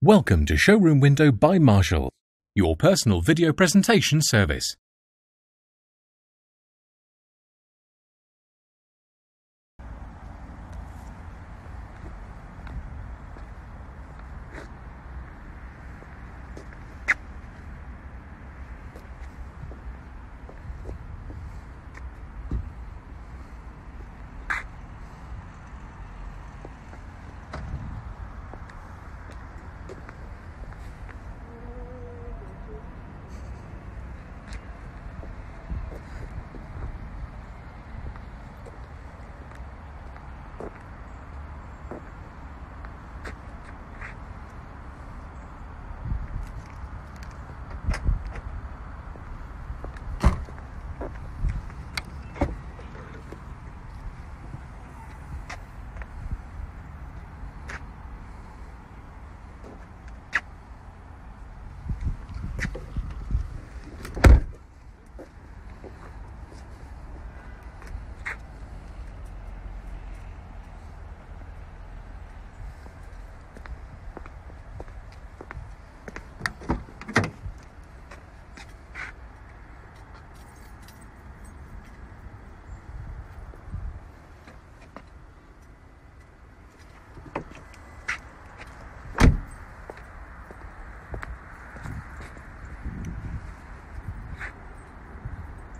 Welcome to Showroom Window by Marshall, your personal video presentation service.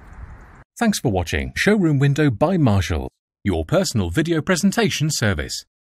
Thanks for watching Showroom Window by Marshall, your personal video presentation service.